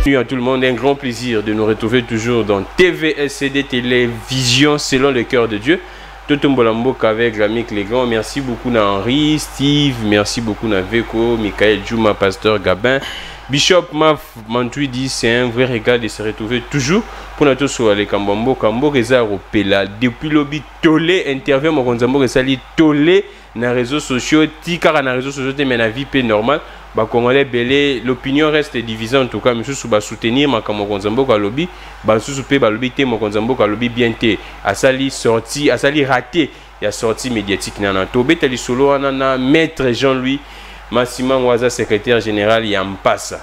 Bienvenue à tout le monde, un grand plaisir de nous retrouver toujours dans TVSCD Télévision selon le cœur de Dieu. Toto Mbolamboka avec l'ami Clégan. Merci beaucoup à Henri, Steve, merci beaucoup à Veko, Michael Djouma, Pasteur Gabin. Bishop Maf Mantoui dit c'est un vrai régal de se retrouver toujours pour notre sur les Kambambo. Kambo Reza Ropela depuis lobby Tolé intervient mon Konzambo Resali Tolé dans les réseaux sociaux. Tika dans les réseaux sociaux mais la vie est normale. Bah Congolais belé l'opinion reste divisée en tout cas. Monsieur Souba soutenir ma Kambo Konzambo Kalobi. Bah Sousoupe Balobi te mon Konzambo Kalobi bien te. Asali sorti, asali raté. Il y a sorti médiatique nana. Tobé tali solo anana maître Jean-Louis. Massima Waza secrétaire général Yampasa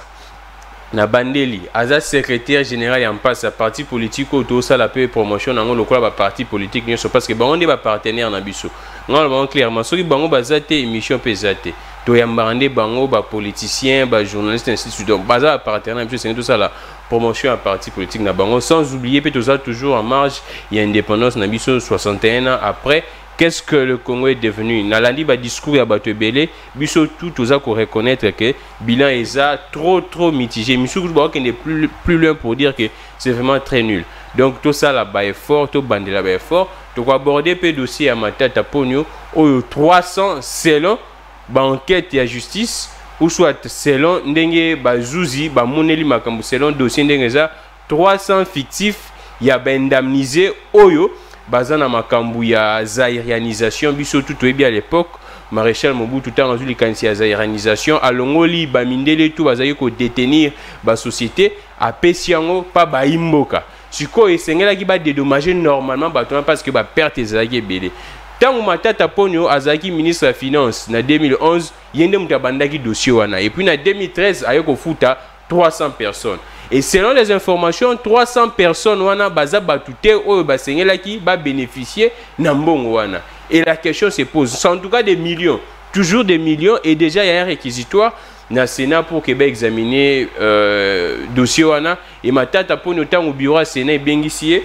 na Bandeli Aza secrétaire général Yampasa parti politique autour ça la paix promotion dans le club parti politique parce que on est partenaire na biso non clairement soki bango bazate émission pesate to yambande bango ba politicien ba journaliste ainsi donc baza partenaire biso c'est tout ça la promotion à parti politique na bango sans oublier tout ça toujours en marge il y a indépendance na biso 61 ans après. Qu'est-ce que le Congo est devenu? Nalandi ba discours à Batebele, biso tout osa ko reconnaître que bilan est trop mitigé. Monsieur Kouba n'est plus loin pour dire que c'est vraiment très nul. Donc tout ça là-bas est fort, tout bandé là-bas est fort. Donc aborder peu dossier à Matata Pogno au 300 selon ba enquête et justice ou soit selon ndenge ba Zouzi ba moneli makambu selon dossier ndenge za 300 fictifs ya ba indemnisé oyo Bazana makambu ya zaïrianisation biso tout bien à l'époque maréchal Mobutu tout en les kanisi ya zaïrianisation alongoli ba mindele tout bazayi ko détenir ba société a pesiango pa ba imboka siko esengela ki ba dédommager normalement bato parce que ba perte ezaki belé tango Matata Ponyo azaki ministre de finance na 2011 yende mutabandaki dossier wana et puis na 2013 ayeko futa 300 personnes. Et selon les informations, 300 personnes wana baza batute ou basengela qui va bénéficier nambongo wana. Et la question se pose, en tout cas des millions, toujours des millions et déjà il y a un réquisitoire na Sénat pour Québec examiner dossier wana et Matata pour notamment au bureau Sénat bengissier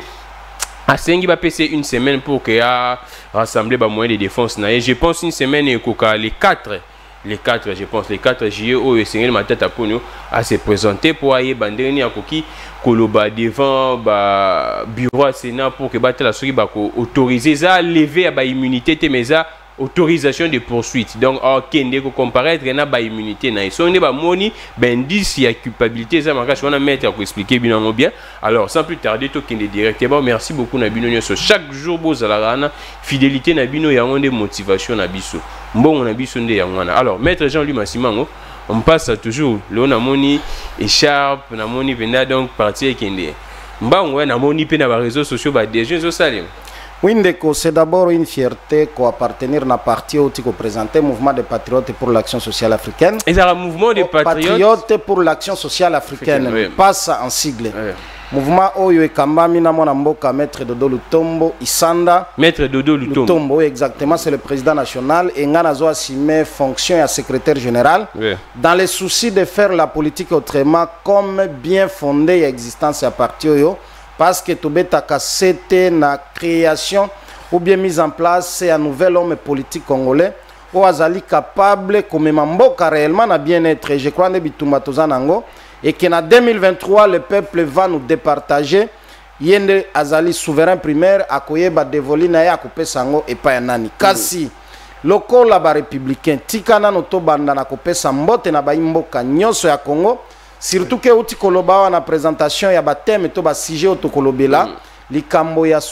à Sengi va passer une semaine pour qu'il y a rassemblé ba moyens de défense na et je pense une semaine et koka les 4 je pense, les 4 juillet, où le Seigneur Matata Ponyo a se présenté pour aller bandeni à Koki, Koloba devant le bureau à Sénat pour que la souris autoriser ça, lever à l'immunité, mais ça, autorisation de poursuite. Donc, Kende, comparaître, il y a une immunité. Si on est moni, ben, s'il y a culpabilité, ça m'a on a mettre à expliquer bien. Alors, sans plus tarder, tout Kende directement, merci beaucoup, Nabino. Chaque jour, vous avez fidélité, Nabino, il y a des motivations, Nabiso. Bon, on a biso nde yangwana. Alors, maître Jean-Louis Massimango, on passe à toujours. Là, on a moni écharpe, on a moni penda donc parti Kende. Mbang ouais, on a moni penda les réseaux sociaux, bah des jeunes au salim. Oui, c'est d'abord une fierté qu'appartenir à un parti qui représente le mouvement des patriotes pour l'action sociale africaine. Et ça, le mouvement des patriotes pour l'action sociale africaine, oui. Passe en sigle. Oui. Mouvement Oyo et Kambami Namona Mboka, Maître Dodo Lutombo, Isanda. Maître Dodo Lutombo. Oui, exactement, c'est le président national. Et Nganazo assumé fonction à secrétaire général. Oui. Dans le souci de faire la politique autrement, comme bien fondé et existence à parti Oyo. Parce que Tobetaka c'était la création ou bien mise en place c'est un nouvel homme politique congolais ou azali capable comme Mboka réellement na bien-être. Je crois que Bitumba Tozanango et qu'en 2023 le peuple va nous départager. Yende azali souverain primaire akoyeba devoli na ya couper sango et pas nani. Kasi loko la ba républicain tikana no to banda na kopesa mbote na ba imboka nyonso ya Congo. Surtout que outi koloba na présentation ya bathème to ba sujet otokolobela likambo ya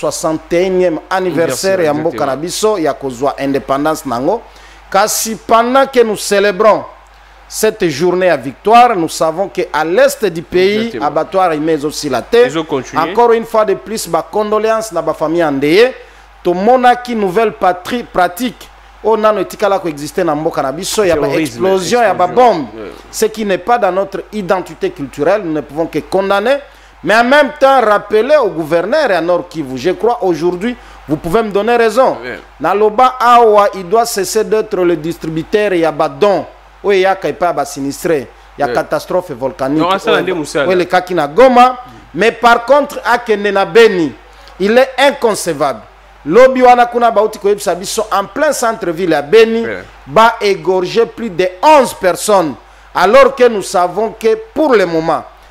61e anniversaire ya mboka na biso ya kozwa indépendance nango kasi pendant que nous célébrons cette journée à victoire nous savons que à l'est du pays abattoir mais aussi la terre encore une fois de plus ba condoléances na ba famille endeuillée to monaki nouvelle pratique on a notikala coexister na mboka na biso ya ba explosion ya ba bombe ce qui n'est pas dans notre identité culturelle nous ne pouvons que condamner mais en même temps rappeler au gouverneur et à Nord Kivu je crois aujourd'hui vous pouvez me donner raison Naloba awa il doit cesser d'être le distributeur ya ba don ou ya kaipa ba sinistré ya catastrophe volcanique ou le kakina Goma mais par contre akende na Beni il est inconcevable Lobby wana kuna bauti koyebisa biso en plein centre-ville à Beni va égorger plus de 11 personnes alors que nous savons que pour le moment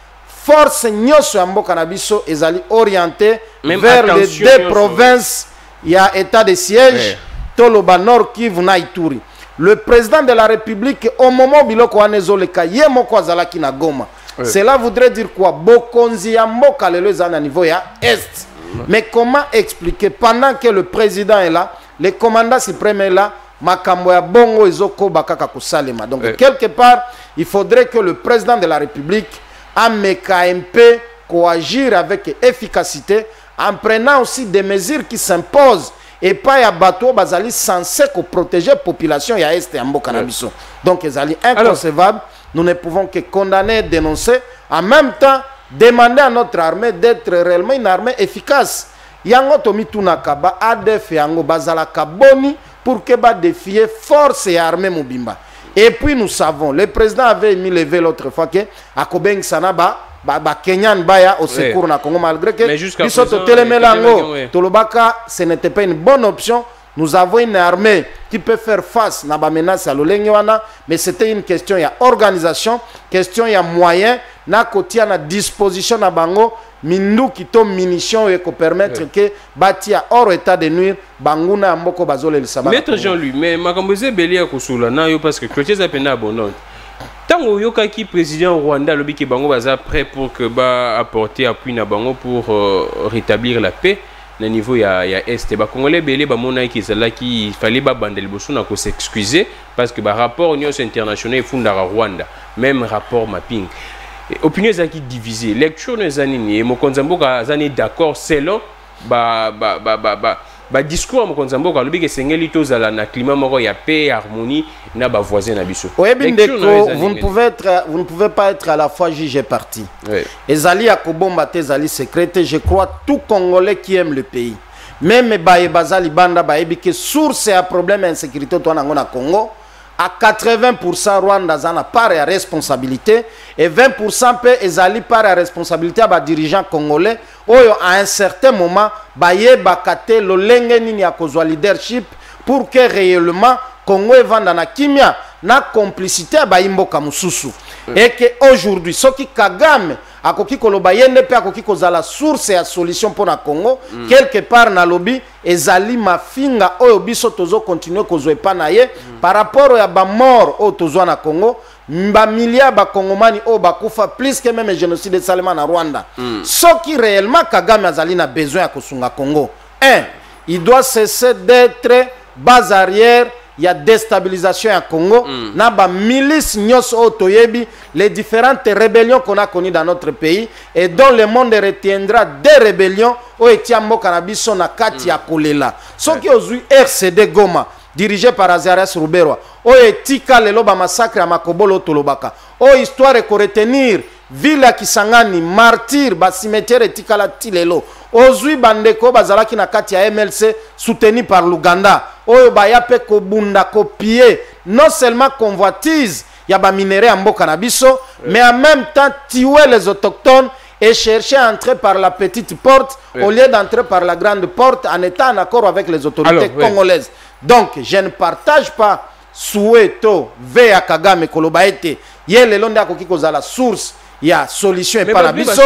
force nyoso ya mboka na biso ezali orienté vers les deux provinces. Il y a état de siège toloba Nord Kivu na Ituri. Le président de la République au moment biloko anezoleka ye moko azalaki na Goma. Cela voudrait dire quoi? Bokonzi ya mboka lelo ezali na niveau ya est. Mais comment expliquer pendant que le président est là, le commandant suprême est là, makambo ya bongo ezoko bakaka kosalema. Donc quelque part, il faudrait que le président de la République ameka un peu coagir avec efficacité en prenant aussi des mesures qui s'imposent et pas ya bateau bazali censé protéger la population ya est ya mboka na biso. Donc ezali inconcevable. Nous ne pouvons que condamner, dénoncer, en même temps demander à notre armée d'être réellement une armée efficace. Yango tomi tunaka ba ADF yango bazalaka boni pour que ba défier force et armée mobimba. Et puis nous savons, le président avait mis levé l'autre fois que Akobeng Sanaba Kenyan Baya au secours na Congo, malgré que Bisoto Telemelango Tolobaka, ce n'était pas une bonne option. Nous avons une armée qui peut faire face à la menace à l'Olengwana, mais c'était une question, il y a organisation, question, il y a moyens, na côté à disposition na bango, mindu qui tombe munitions et qui permettre que bâti à hors état de nuire, banguna mboko bazole le sabbat. Maître Jean-Louis, mais makamboze belia kusula na yo parce que Clotilde Zapena abondante. Tango yoka qui président Rwanda lobi ki bango baza prêt pour que ba apporter appui na bango pour rétablir la paix. Na niveau ya est ba congolais belé ba mona ki zala ki fallait ba bandel bosso na ko s'excuser parce que ba rapport union internationale fundara Rwanda même rapport mapping opinion za ki divisé lecture les anini mokonzamboka zani d'accord selon ba discours mokonzamboka lobi ke sengeli tozala na climat moko ya paix harmonie na ba voisin na biso. Oui, vous ne pouvez pas être à la fois juge et parti. Ezali akobomba te ezali secrétaire, je crois tout Congolais qui aime le pays. Même bazali banda baebi que source ya problème insécurité to na Congo à 80% Rwanda zana part ya responsabilité et 20% pe ezali part ya responsabilité à dirigeants congolais oyo à un certain moment baye bakate lolenge nini ya kozwa leadership pour que réellement Congo evanda na kimia na complicité ba imboka mususu et que aujourd'hui soki Kagame akoki koloba yende pe akoki kozala source ya solution pour na Congo quelque part na lobby ezali mafinga oyo biso tozo continuer kozwe pa na ye par rapport ya ba mort o tozo na Congo ba milliards ba kongomani o bakufa plus que même génocide de Salema na Rwanda. Soki réellement Kagame azali na besoin ya kosunga Congo, il doit cesser d'être base arrière. Il y a déstabilisation à Congo. Na ba milice nyos otoyebi les différentes rébellions qu'on a connues dans notre pays et dont le monde retiendra des rébellions au etiambo cannabis na kati ya kolela. Ce qui aujourd'hui RCD Goma dirigé par Azarias Ruberwa. O etika lelo ba massacre à Makobolo Tolobaka. O histoire ko retenir ville Kisangani martyr ba cimetière etika la tilelo. Ozui bandeko bazalaki na kati ya MLC soutenu par l'Ouganda. Oyo baya pe ko bunda ko piller non seulement convoitise ya ba minerais en mboka na biso mais en même temps tuer les autochtones et chercher à entrer par la petite porte au lieu d'entrer par la grande porte en étant en accord avec les autorités congolaises. Donc je ne partage pas Soueto Vea Kagame Kolobaete yele londe akoki kozala source ya solution et pas la biso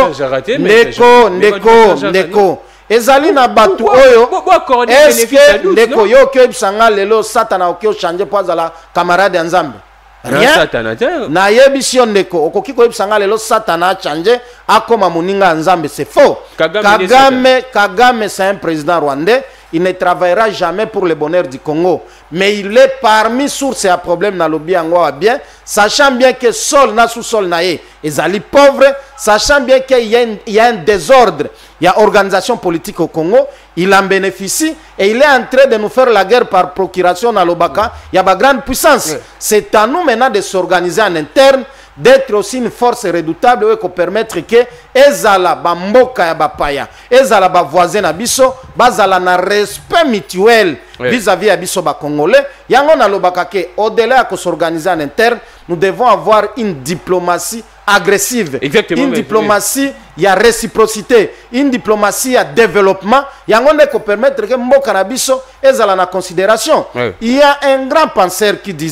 ndeko ezali na batu oyo est-ce ndeko yo ke bisanga lelo satana okyo changer pour azala camarade ya Nzambe rien na yebisio ndeko okoki ko bisanga lelo satana changer akoma moninga ya Nzambe, c'est faux. Kagame c'est un président rwandais. Il ne travaillera jamais pour le bonheur du Congo. Mais il est parmi sources et à problème dans le bien, sachant bien que sol na sous-sol naé, ils allaient pauvres, sachant bien qu'il y a un désordre, il y a organisation politique au Congo, il en bénéficie et il est en train de nous faire la guerre par procuration dans l'Obaka. Il y a une grande puissance. C'est à nous maintenant de s'organiser en interne, d'être aussi une force redoutable qui permettre que ezala bamboka ya bapaya ezala ba voisin na biso bazala na respect mutuel vis-à-vis ya biso ba congolais yango na lobaka ke au-delà de s'organiser en interne nous devons avoir une diplomatie agressive. Exactement, une diplomatie il y a réciprocité, une diplomatie à développement yango ne ko permettre que mboka na biso ezala na considération. Il y a un grand penseur qui disait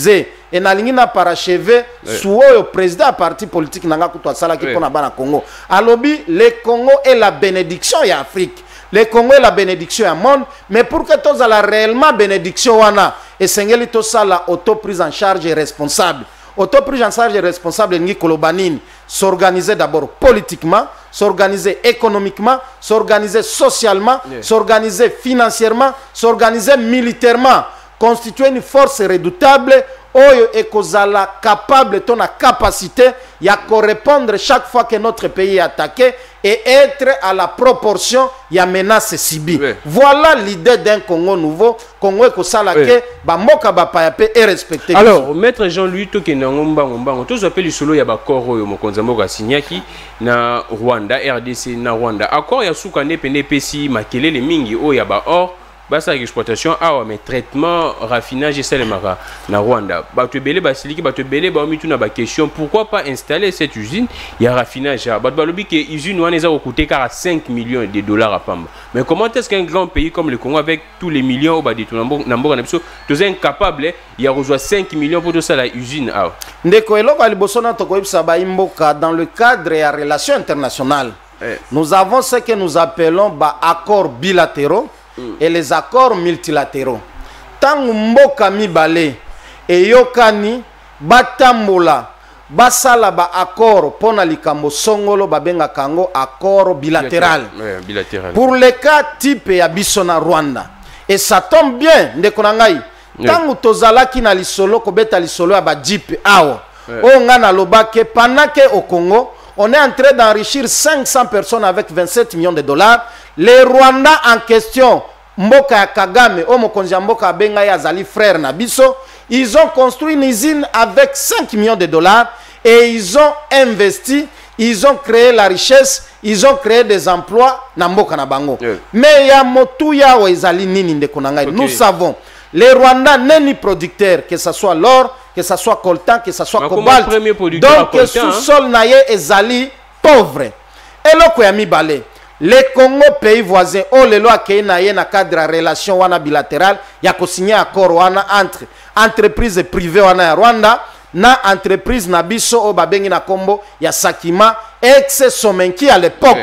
et nalingi na parachever sous le président à parti politique nanga kuto sala ki pona bana Congo alobi le Congo est la bénédiction ya Afrique. Le Congo est la bénédiction du monde, mais pour que tous la réellement bénédiction wana et sengeli to sala auto prise en charge et responsable. Auto prise en charge et responsable ni kolobanini s'organiser d'abord politiquement, s'organiser économiquement, s'organiser socialement, s'organiser financièrement, s'organiser militairement, constituer une force redoutable oyo ekozala capable ton capacité ya correspondre chaque fois que notre pays est attaqué et être à la proportion ya menace sibi. Voilà l'idée d'un Congo nouveau, Congo ekosala ke ba moka ba payape et respecter. Alors maître Jean-Louis Tokenango Mbango tous appelle le solo ya ba koro yo mokonza moko asinyaki na Rwanda RDC na Rwanda accord ya sukane pene pesi makelele mingi o ya ba or basa exploitation awa mais traitement raffinage et salemara na Rwanda bato belé basiliki bato belé ba mitu na ba question pourquoi pas installer cette usine ya raffinage bato balobi que usine wana eza coûter 45 millions de dollars à Pamba mais comment est-ce qu'un grand pays comme le Congo avec tous les millions au badi na mboka na biso tous incapable ya rejoindre 5 millions pour tout ça la usine awa ndeko eloko liboso na toko yebisa ba imboka dans le cadre ya relations internationales nous avons ce que nous appelons ba accords bilatéraux et les accords multilatéraux. Tant mboka mibale et yokani batambola basala ba accord pona likambo songolo babenga kango accord bilatéral. Bilatéral. Pour les cas type ya bisona Rwanda. Et ça tombe bien ndeko na ngai. Tant tozalaki na lisolo kobeta lisolo ya ba jeep awa. O ngana lobake panake au Congo, on est en train d'enrichir 500 personnes avec 27 millions de dollars. Les Rwandais en question, Mboka ya Kagame, Omokonzi Mboka Benga ya Zali frère Nabiso, ils ont construit une usine avec 5 millions de dollars et ils ont investi, ils ont créé la richesse, ils ont créé des emplois na Mboka na bango. Mais ya motu ya wa ezali nini ndeko na ngai. Nous savons, les Rwandais n'est ni producteurs, que ce soit l'or, que ce soit coltan, que ce soit cobalt. Donc sous-sol naye ezali pauvre. Et loko ya mibale. Les Congo pays voisins, oh le loi qui est na cadre de relation wana bilatérale, ya ko signer accord wana entre entreprise privée wana ya Rwanda na entreprise na biso o babengi na kombo ya Sakima ex Somenki à l'époque.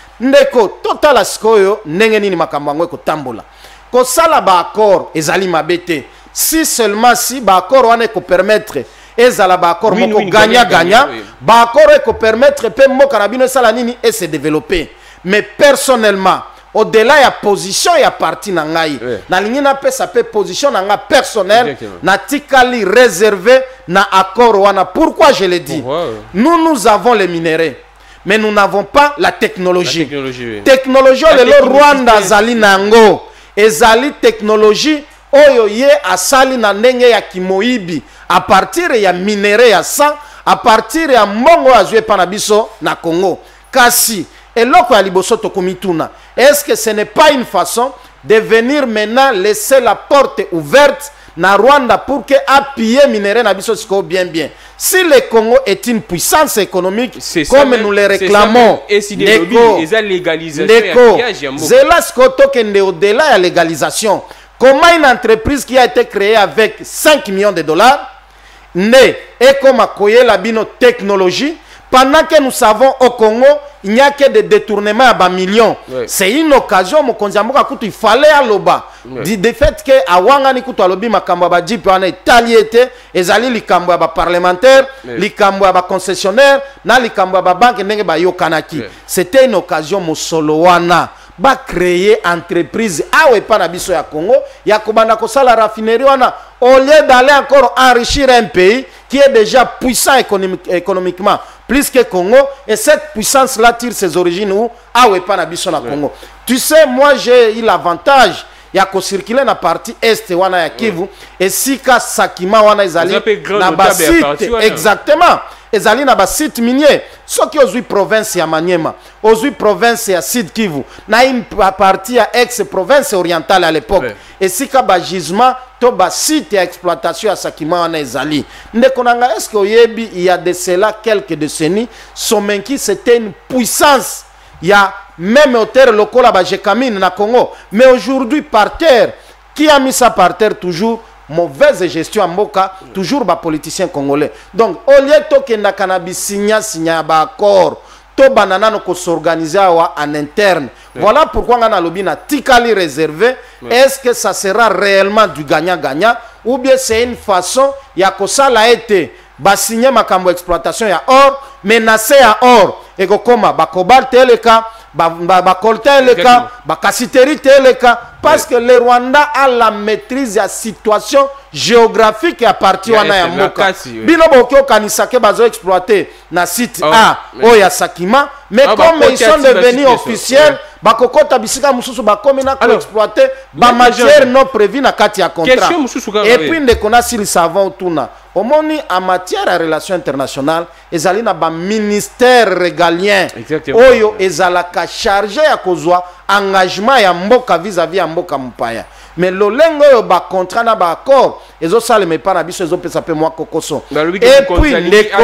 Ndeko total askoyo ndenge nini makambo yango ko tambola. Ko sala ba accord ezali mabete. Si seulement si ba accord wana ko permettre ezala ba accord moko gagnant, ba accord ko permettre pe moko na bino sala nini et se développer. Mais personnellement, au-delà de la position et la partie nangai, na lingi na pe sa pe position nanga personnelle, na tikali réservé na accord wana. Pourquoi je le dis? Nous avons les minéraux, mais nous n'avons pas la technologie. Technologie le Rwanda zali nango, ezali technologie oyo ye asali na ndenge ya kimoibi à partir ya minéraux ya sang, à partir ya mbongo azwe panabiso na Congo. Kasi et loko ya liboso tokomituna, est-ce que ce n'est pas une façon de venir maintenant laisser la porte ouverte na Rwanda pour que appuyer minéraux na biso siko bien. Si le Congo est une puissance économique comme nous le réclamons, zela siko tokende au-delà ya légalisation. Comment une entreprise qui a été créée avec 5 millions de dollars né et comme akoye la bino technologie pendant que nous savons au Congo il n'y a que des détournements à millions. C'est une occasion il fallait à l'oba du fait que awangani kutu alobi makambo ba jipe wana italiété ezali likambo ba parlementaire likambo ba concessionnaire na likambo ba banque ndenge ba yokanaki. C'était une occasion mosolo wana ba créer entreprise awe pa na biso ya Congo ya kobanda ko sala raffinerie wana au lieu d'aller encore enrichir un pays qui est déjà puissant économiquement plus que Congo, et cette puissance là tire ses origines où awe pa na biso na Congo. Tu sais, moi j'ai eu l'avantage ya ko circuler na partie est wana ya Kivu et sika Sakima wana ezali na ba site exactement ezali na ba site minier soki ozui province ya Maniema ozui province ya Sud Kivu na une partie ya ex province orientale à l'époque et sika ba gisement to ba site ya exploitation ya Sakima wana ezali ndeko nanga est-ce que oyebi il y a de cela quelques décennies Somenki c'était une puissance ya même hauteur local à Bajekamine na Congo mais aujourd'hui par terre qui a mis ça par terre toujours mauvaise gestion en mboka toujours ba politiciens congolais. Donc au lieu to kenda cannabis signa ba accord to banana ko s'organiser en interne. Voilà pourquoi on a lobby na tikali réservé. Est-ce que ça sera réellement du gagnant-gagnant ou bien c'est une façon ya ko sala été ba signer makambo exploitation ya or menacé à or et koma ba cobalt teleka ba coltan teleka ba cassiterie teleka parce que le Rwanda a la maîtrise de la situation géographique à partir wana ya mboka bino bokyo kanisake bazo exploiter na site A o ya Sakima mais comme ils sont devenus officiels bakokota bisika mususu bakomi na ko exploiter ba matière non prévue na kati ya contrat et puis ndekona si le savant tuna omoni en matière de relations internationales ezali na ba ministère régalien oyo ezalaka chargé ya kozwa engagement ya mboka vis-à-vis ya mboka mpaya mais lolengo yo ba contrat na ba accord ezo saleme pa na biso ezo pesa pe mwa kokoso et puis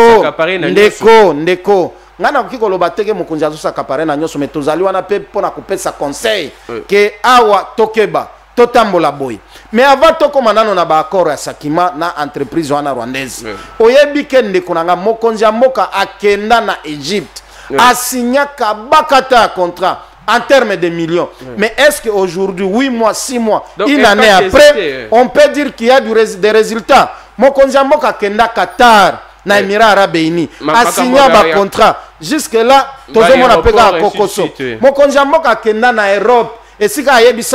ndeko ngana kiko loba teke mokonzi azosaka pare na nyoso mais tozali wana pe pona kopesa conseil que awa tokeba totambola boy mais avant tokoma nano na ba accord ya Sakima na entreprise wana rwandaise oyebi ke ndeko nanga mokonzi ya mboka akenda na Egypte asignaka bakata contrat en termes de millions. Mais est-ce qu'aujourd'hui, 8 mois, 6 mois, donc, une année après, on peut dire qu'il y a des résultats? Mon Konjamboka Kenda Qatar, na Émirats Arabes Unis, a signé un contrat. Jusque-là, tout le monde a payé à Kokoso. Mon Konjamboka Kenda na Europe, et si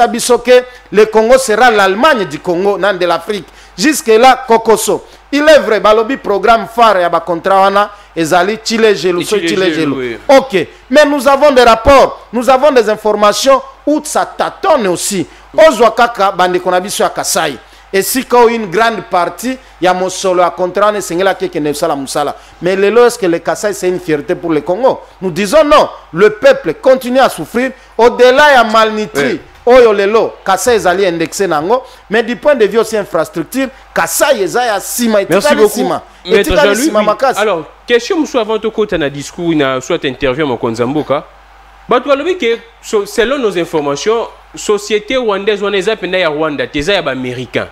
le Congo sera l'Allemagne du Congo, non de l'Afrique. Jusque-là, Kokoso. Il est vrai, balobi programme phare ya ba contrat wana ezali Chile Gelou. OK, mais nous avons des rapports, nous avons des informations où ça tâtonne aussi. Ozwakaka bande konabiso ya Kasai. Et si quand une grande partie ya mosolo à contrat ne sengela ke ne sala musala. Mais lelo est-ce que le Kasai c'est une fierté pour le Congo? Nous disons non, le peuple continue à souffrir au-delà ya malnutri. Oyo lelo Kasai ezali indexé nango mais du point de vue aussi infrastructure Kasai ezaya sima et merci beaucoup Maître Jean-Louis. Alors question musu avant to kota na discours na soit interview mon Konzamboka bato alobi que selon nos informations société rwandaise wana eza penda ya Rwanda teza ya ba américain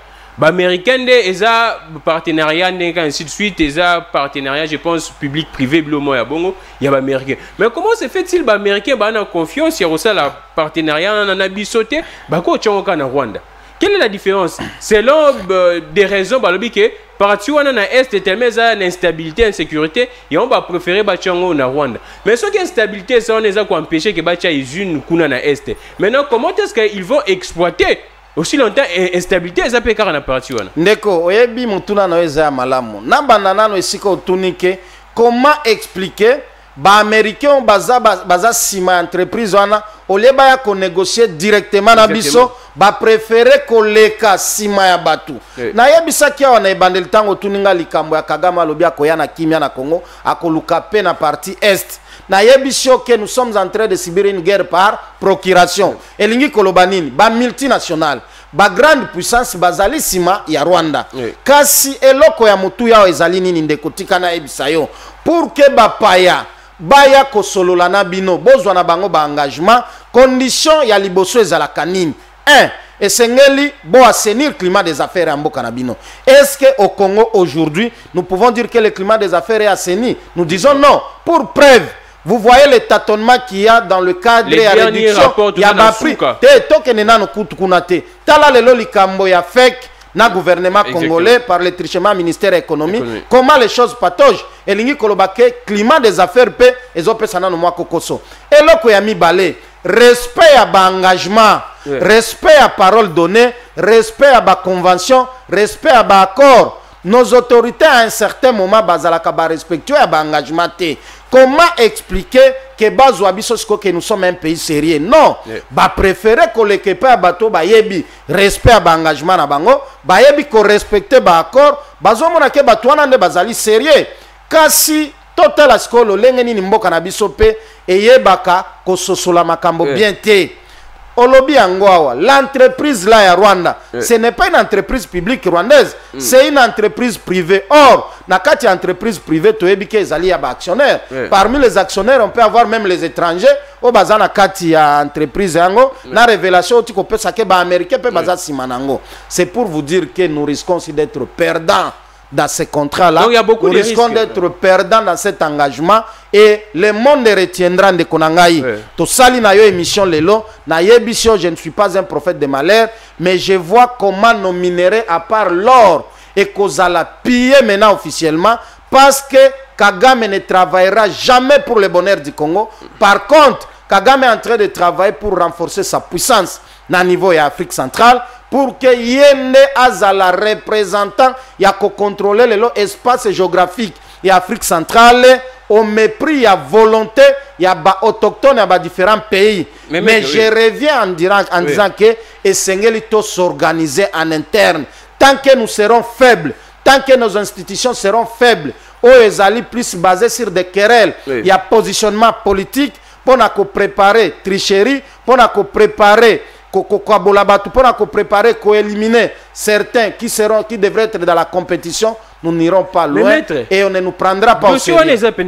de eza partenariat ainsi de suite eza partenariat je pense public privé blomo ya bongo ya ba américain mais comment se fait-il ba américain ba na confiance ya rosa la partenariat na bisoté ba ko tchonga na Rwanda? Quelle est la différence selon des raisons balobi que parti wana na est tellement eza l'instabilité insécurité et on va préférer ba tchonga na Rwanda mais ce qui est instabilité ça on eza ko empêcher que ba tcha usine kuna na est. Maintenant comment est-ce qu'ils vont exploiter aussi longtemps instabilité eza pe kaka na parti wana? Ndeko oyebi mutuna na eza malamu na banana no esika otunike comment expliquer ba américain baza sima entreprise wana oleba ya ko négocier directement na biso ba préférer koleka sima ya batu na yebisa kia wana ebandeli tango tuninga likambo ya Kagame alobi akoya na kimia na Congo akoluka pe na partie est na yebisio que nous sommes en train de subir une guerre par procuration elingi kolobanini ba multinational ba grande puissance bazali sima ya Rwanda kasi eloko ya mutu yao ezali nini ndekotika na yebisa yo pour que bapaya baya kosolola na bino bozwa na bango ba engagement condition ya liboso ezalaka nini esengeli bo assainir climat des affaires en mboka na bino. Est-ce que au Congo aujourd'hui nous pouvons dire que le climat des affaires est assaini? Nous disons non. Pour preuve, vous voyez le tâtonnement qu'il y a dans le cadre de la réduction. Il y a un prix. Tala lelo likambo ya fake na gouvernement congolais par le trichement ministère économique. Comment les choses patogent? Et lingi kolobake climat des affaires pe ezope sana no mwa kokoso. Eloko ya mibale, respect à ba engagement, respect à parole donnée, respect à ba convention, respect à ba accord. Nos autorités à un certain moment bazalaka ba respectueux à ba engagement te. Comment expliquer que que nous sommes un pays sérieux? Non, ba préférer que le pas bateau ba yebi respect à ba engagement na bango, ba yebi ko respecter ba accord, bazo mona ke batwana nde bazali sérieux. Kasi total askolo lengeni ni mboka na biso pe eyebaka ko sosola makambo bien te. Olobi Angwawa, l'entreprise là à Rwanda, ce n'est pas une entreprise publique rwandaise, c'est une entreprise privée. Or, nakati entreprise privée, tu es actionnaire. Parmi les actionnaires, on peut avoir même les étrangers. o bazana kati ya entreprise yango na révélation oti ko pesa ke ba américain pe baza simanango. C'est pour vous dire que nous risquons aussi d'être perdants dans ces contrats-là. Nous risquons d'être perdants dans cet engagement et le monde retiendra de Konangaï. To sali na yo émission lelo, na yebisio, je ne suis pas un prophète de malheur, mais je vois comment nos minéraux, à part l'or, et kozala piller maintenant officiellement, parce que Kagame ne travaillera jamais pour le bonheur du Congo. Par contre, Kagame est en train de travailler pour renforcer sa puissance na niveau de l'Afrique centrale, pour que yende azala représentant ya ko contrôler l'espace géographique et Afrique centrale au mépris ya volonté ya ba autochtones ya ba différents pays. Mais je reviens en disant que essengeli to s'organiser en interne. Tant que nous serons faibles, tant que nos institutions seront faibles, ezali plus basé sur des querelles, il y a positionnement politique pour nous préparer tricherie, pour nous préparer pour préparer, éliminer certains qui devraient être dans la compétition. Nous n'irons pas loin et on ne nous prendra pas au sérieux.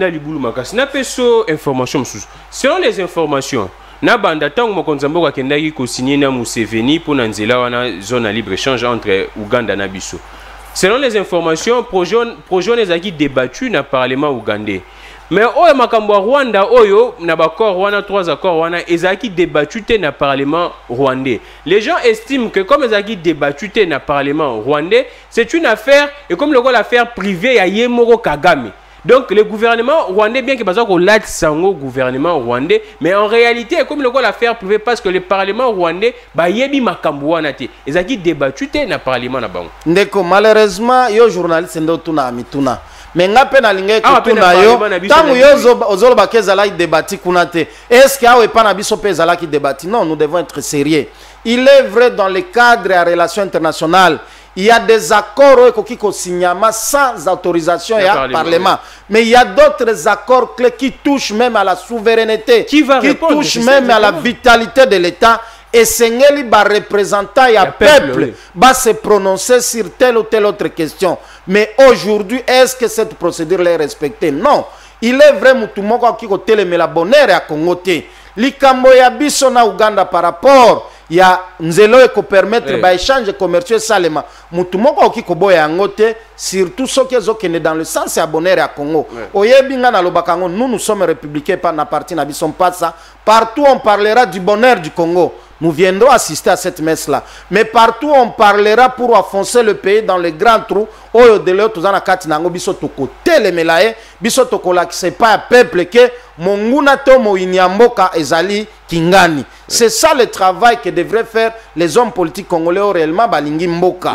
Selon les informations, na banda tango mokonzambo akendaki ko signer na Museveni pour nzela wana zone à libre échange entre Ouganda na biso. Selon les informations, projet ezaki débattu na parlement ougandais. Mais oyo makambo Rwanda oyo na bakor wana 3 accords wana ezaki débattu te na parlement rwandais. Les gens estiment que comme ezaki débattu te na parlement rwandais, c'est une affaire et comme l'affaire privée ya Yemoro Kagame. Donc le gouvernement rwandais, bien que pas qu'on l'a sango gouvernement rwandais, mais en réalité comme l'affaire privée parce que le parlement rwandais ba yebi makambo wana te. Ezaki débattu te na parlement na bango. Ndeko malheureusement yo journaliste ndo tuna mituna. Mais nga pe na linga ekutuna yo tangu yo ozolo bakezala débattre kuna te. Est-ce que awe pa na biso pe zala ki débattre? Non, nous devons être sérieux. Il est vrai dans le cadre des relations internationales, il y a des accords qui signent sans autorisation et à Parlement. Mais il y a d'autres accords clés qui touchent même à la souveraineté, qui touchent même à la vitalité de l'État. Et Sengeli va représentant et à peuple va se prononcer sur telle ou telle autre question. Mais aujourd'hui, est-ce que cette procédure est respectée? Non. Il est vrai mutumoko qui côté mais la bonheur à Congoté. Likambo ya biso na Uganda par rapport il y a nzelo eko permettre ba échange commercial salema mutumoko ki koboya ngote surtout ceux qui sont dans le sens ya bonheur à Congo. Oyebinga na lobakango nous sommes républicains par na partie na biso pas ça. Partout on parlera du bonheur du Congo. Nous viendrons assister à cette messe-là. Mais partout, on parlera pour enfoncer le pays dans les grands trous. Oyo de l'autre, tous en akati nango biso toko tele melaye, biso toko la c'est pas un peuple que monguna to mo inyamboka ezali kingani. C'est ça le travail que devraient faire les hommes politiques congolais réellement balingi mboka.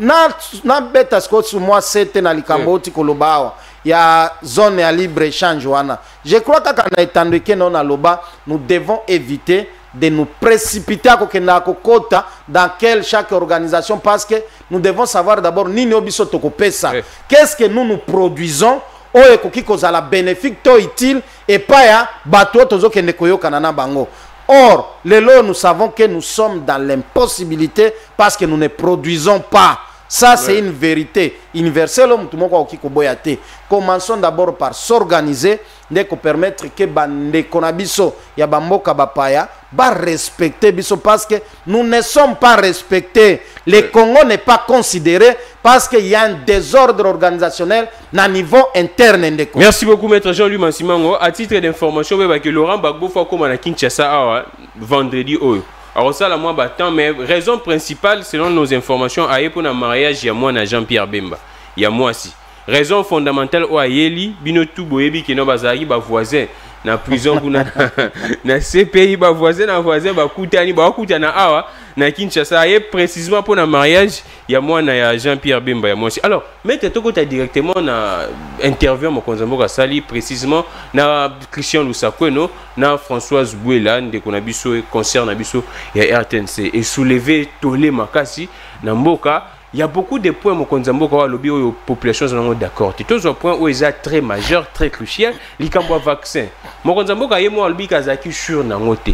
Na beta sko su moi c'était na likambo ti kolobawa. Il y a zone à libre échange wana. Je crois que quand on a étendu que non à loba, nous devons éviter de nous précipiter à Kokota dans chaque organisation parce que nous devons savoir d'abord nini obiso tokopesa. Qu'est-ce que nous produisons oyo ekoki kozala bénéfique to utile et pas ya bato tozo kende koyoka na bango. Or, nous savons que nous sommes dans l'impossibilité parce que nous ne produisons pas. Ça, c'est une vérité universelle. Commençons d'abord par s'organiser, pour permettre que les Konabiso, ya bamboka bapaya, respecter biso parce que nous ne sommes pas respectés. Le Congo n'est pas considéré parce qu'il y a un désordre organisationnel à niveau interne. Merci beaucoup, maître Jean-Louis Mansimango. À titre d'information, Laurent Gbagbo fait comme à Kinshasa vendredi. Alors ça, la moi battant, mais raison principale, selon nos informations, à pour un mariage, il y a moi, Jean-Pierre Bemba. Il y a moi aussi. Raison fondamentale, au Ayeli, Binotou Boyebi, qui n'a pas voisin. Na prison na CPI ba voisin ba kutani awa na Kinshasa précisément pour un mariage il y a moi na Jean-Pierre Bemba ya moi aussi. Alors mettez toko ta directement na interview mo konzambo sali précisément na Christian Lusakweno na Françoise Bouela de kona biso concerne biso ya RTNC et soulever tolé makasi na mboka. Il y a beaucoup de points mon konzamboka wa lobby aux populations sont d'accord. Tout un point où ils sont très majeur, très crucial, les vaccin. Mon konzamboka yé moi lobby kazaki sur na ngote.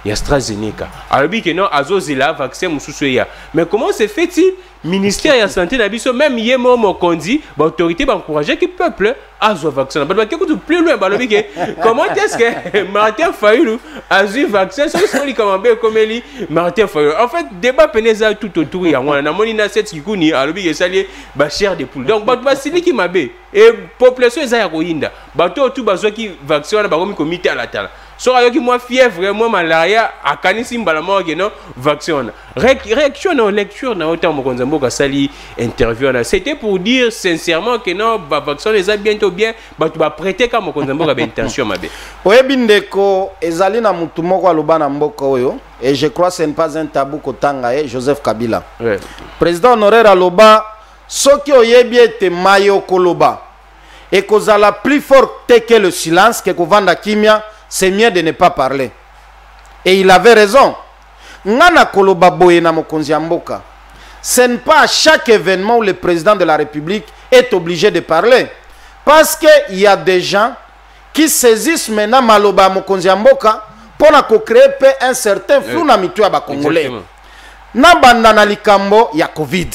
y a AstraZeneca. Alors que non azozela vaccin mususu ya. Mais comment se fait-il ministère de la santé nabiso même yemo mokondi autorité va encourager que peuple a zo vaccin. Bah que plus loin bah comment est-ce que Martin Fayulu a eu vaccin sur ce comme li Martin Fayulu. En fait débat peneza tout autour ya wana na moni na cette kikuni alors que sali ba chair de poule. Donc ba sili ki mabe et population eza ya koyinda. Ba to tout bazo ki vaccin na ba komi comité à la tala. So ayoki moi fièvre moi malaria akanisi mbala mo ke non vaccin. Réaction na lecture na autant mokonza mboka sali interview na c'était pour dire sincèrement que non ba vaccin les a bientôt bien ba tu ba prêter comme mokonza mboka ba intention mabe. Oyebindeko ezali na mutu moko aloba na mboka oyo et je crois ce n'est pas un tabou kotanga Joseph Kabila. Ouais. Président honoraire aloba soki oyebi ete mayo koloba et kozala plus fort que le silence que kovanda kimia c'est mieux de ne pas parler. Et il avait raison. Ngana koloba boye na mokonzi ya mboka. Ce n'est pas à chaque événement où le président de la République est obligé de parler. Parce qu'il y a des gens qui saisissent maintenant maloba mokonzi ya mboka pour créer un certain flou na mitu ya ba Congolais. Na banda na likambo ya Covid.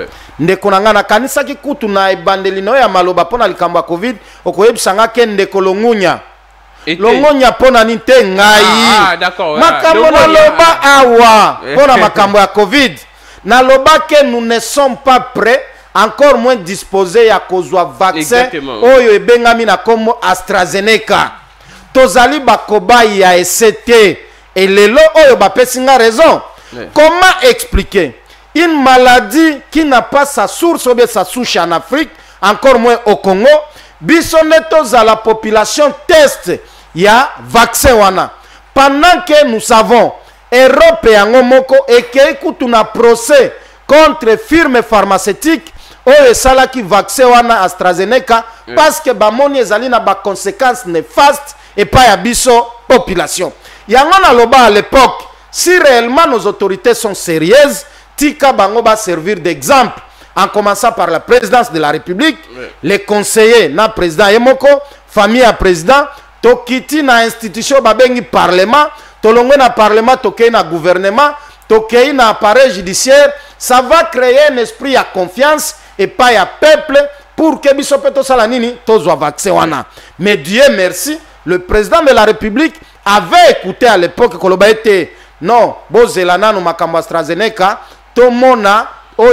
Ndeko na ngana kanisa ki kutu na ebandeli no ya maloba pona likambo ya Covid okoyebisanga ke ndeko longunya. Longonya pona nite ngai makambo na loba awa pona makambo ya Covid na loba que nous ne sommes pas prêts encore moins disposés ya kozwa vaccin oyo ebengami na komo AstraZeneca tozali bakobai ya ECT et lelo oyo bapesinga raison. Comment expliquer une maladie qui n'a pas sa source ou bien sa souche en Afrique, encore moins au Congo? Bisonnetos à la population test, il y a vaccin wana. Pendant que nous savons, Europe et Angomoko et que nous avons procès contre firme pharmaceutique, oyo salaki vaccin wana AstraZeneca parce que bamoni ezali na ba conséquences néfastes et pas ya biso population. Yango na loba à l'époque, si réellement nos autorités sont sérieuses, tika bango ba servir d'exemple. En commençant par la présidence de la République, les conseillers, na président Yemoko, famille à président, tokiti na institution babengi parlement, tolongwe na parlement, tokei na gouvernement, tokei na appareil judiciaire, ça va créer un esprit à confiance et pas à peuple pour que bisopeto salanini tozwa vaccin wana. Mais Dieu merci, le président de la République avait écouté à l'époque koloba ete non, bozelana no makambo AstraZeneca, tomona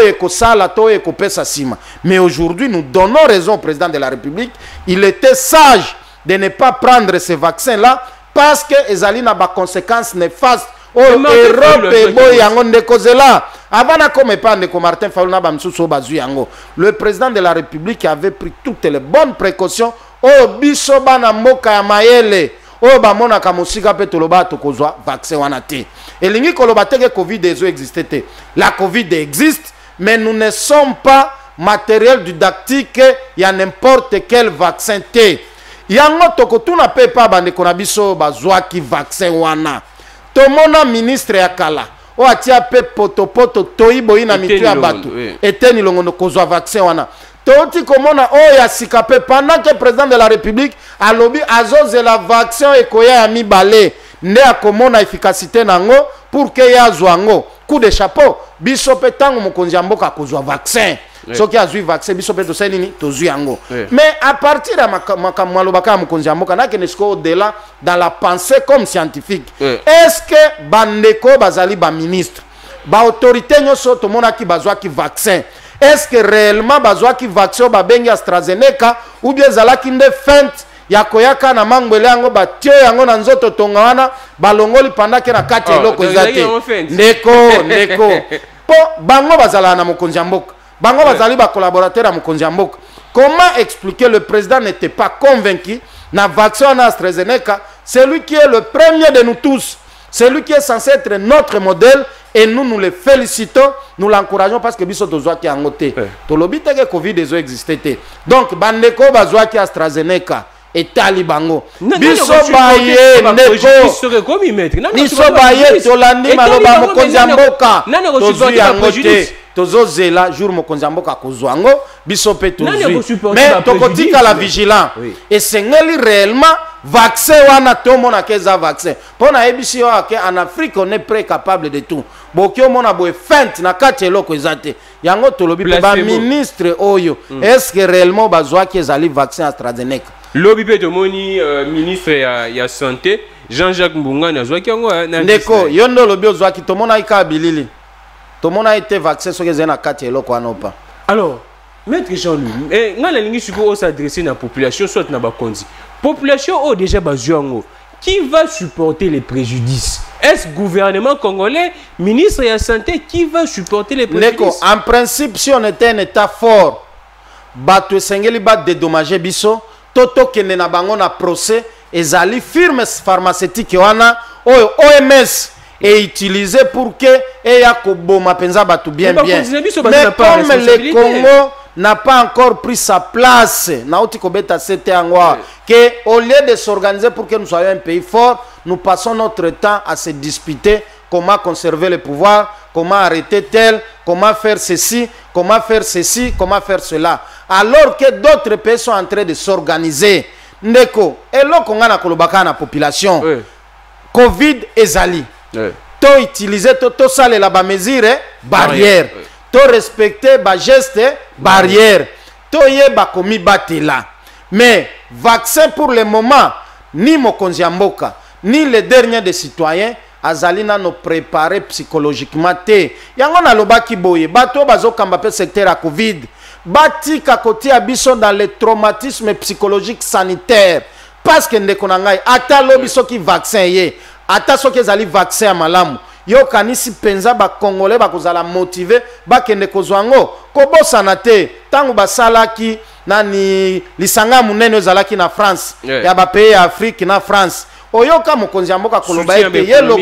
mais aujourd'hui, nous donnons raison au président de la République. Il était sage de ne pas prendre ces vaccins-là parce que ezali na ba conséquences néfastes. Europe et boyango ndekozela. Avant na comme pas de Martin Fayulu na bamsusu bazu yango. Le président de la République avait pris toutes les bonnes précautions. O biso bana mboka ya mayele. O ba mona kamosika pe toloba tokozwa vaccin wana te. Elingi koloba te que Covid existe. La Covid existe. Mais nous ne sommes pas matériel didactique, il y a n'importe quel vaccin. Yango toko tu na pe pa bande konabiso bazwa ki vaccin wana. Tomona ministre ya kala. O atia pe poto toibo ina mitu ya batu. Eteni longono kozwa vaccin wana. Toti komona o ya sikape pendant que président de la République a lobby azoze la vaccin ekoya ya mibale. Nde akomona efficacité nango pour que ya zwango. Coup de chapeau. Bisope tango mokonzi ya mboka kozwa vaccin. Soki azui vaccin bisope to senini to zui yango. Mais à partir de makamwa lobaka mokonzi ya mboka na kenesko au-delà dans la pensée comme scientifique. Est-ce que bandeko bazali ba ministre, ba autorité nyoso to mona ki bazwa ki vaccin? Est-ce que réellement bazwa ki vaccin ba bengi AstraZeneca ou bien zalaki nde feinte ya koyaka na mangwele yango batio yango na nzoto tonga wana balongoli pandake na kati eloko ezate ndeko po bango bazala na mokonzi ya mboka bango bazali ba collaborateur ya mokonzi ya mboka. Comment expliquer le président n'était pas convaincu na vaccin na AstraZeneca? C'est lui qui est le premier de nous tous, c'est lui qui est censé être notre modèle et nous le félicitons, nous l'encourageons parce que biso tozwa ki angote tolobi te que Covid existe. Donc bandeko bazwa ki AstraZeneca et talibango biso baye ndeko biso baye tolandi maloba mokonzi ya mboka tozwi yango te tozozela jour mokonzi ya mboka kozwango biso pe tozwi mais tokotika la vigilant et sengeli réellement vaccin wana to mona keza vaccin pona ebisi yo ake en Afrique on est prêt capable de tout boki o mona boy feinte na kati eloko ezate yango tolobi ba ministre oyo est-ce que réellement bazwa ki ezali vaccin AstraZeneca lobi pe to moni ministre ya santé Jean-Jacques Mbunga nazwa ki yango ndeko yondo lobi ozwa ki to mona ika bilili to mona été vaccin so kezena kati eloko wana pa alors maître Jean-Louis ngala lingi suko s'adresser na population soit na bakonzi population o déjà bazuango qui va supporter les préjudices est-ce gouvernement congolais ministre de la santé qui va supporter les préjudices en principe si on était un état fort bato sengeli bat dédommager biso toto kende na bango na procès ezali firme pharmaceutique wana oyo OMS est utilisé pour que eya koboma penza bato bien mais comme le Congo n'a pas encore pris sa place nauti kobeta c'était angwa que au lieu de s'organiser pour que nous soyons un pays fort nous passons notre temps à se disputer comment conserver le pouvoir comment arrêter tel comment faire ceci comment faire ceci comment faire cela alors que d'autres pays sont en train de s'organiser ndeko eloko nga na kolobaka na population Covid ezali to utiliser to salela ba mesure barrière to respecter ba geste barrière to yeba komi batela mais vaccin pour le moment ni mokonzi ya mboka ni les derniers des citoyens azali na no préparer psychologiquement te yango na lobaki boye bato bazokamba pe secteur ya Covid batika koti ya biso dans le traumatisme psychologique sanitaire parce que ndeko na ngai ata lobi soki vaccin ye ata soki ezali vaccin ya malamu yo kanisi penza ba congolais bakozala motivé bakende kozwango kobosana te tangu basalaki nani lisanga munene ezalaki na France ya ba pays ya Afrique na France oyoka mokonzi ya mboka koloba ete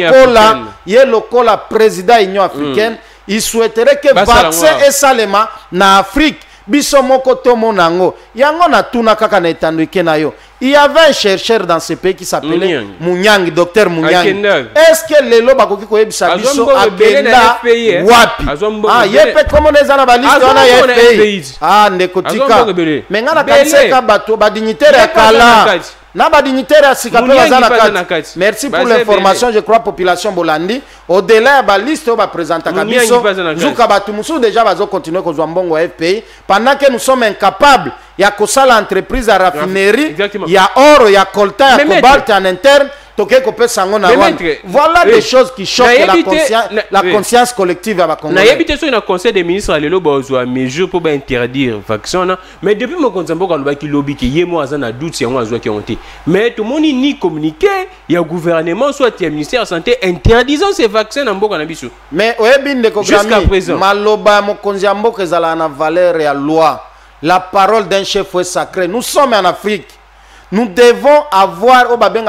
ye lokola président Union africaine il souhaiterait que vaccin esalema na Afrique biso moko to monango yango na tuna kaka na etandoike na yo il y avait un chercheur dans ce pays qui s'appelait Mounyangi docteur Mounyangi est-ce que lelo bakoki ko yebisa biso akenda wapi yepe comme on ezana ba liste wana ya FPI ndeko tika mais ngana kanseka bato ba dignitaire ya kala na ba dignitaire ya sika pe bazana kati merci pour l'information je crois population bolandi au-delà ba liste ba présenter kabiso zuka batu musu déjà bazo continuer ko zwa mbongo ya FPI pendant que nous sommes incapables ya kosala entreprise à raffinerie ya oro ya coltan ya cobalt en interne toke ko pesa ngo na Rwanda voilà des choses qui choquent la conscience collective ya ba Congolais na yebite so na conseil des ministres lelo bazwa mesure pour ba interdire vaccin mais depuis mon konzambo ka lobaki lobby ki yemo azana doute yango azwa ki honte mais tout monde ni communiqué ya gouvernement soit ya ministère de santé interdisant ces vaccins na mboka na biso mais oyebi ndeko grami maloba mo konzambo kezala na valeur ya loi. La parole d'un chef est sacrée. Nous sommes en Afrique. Nous devons avoir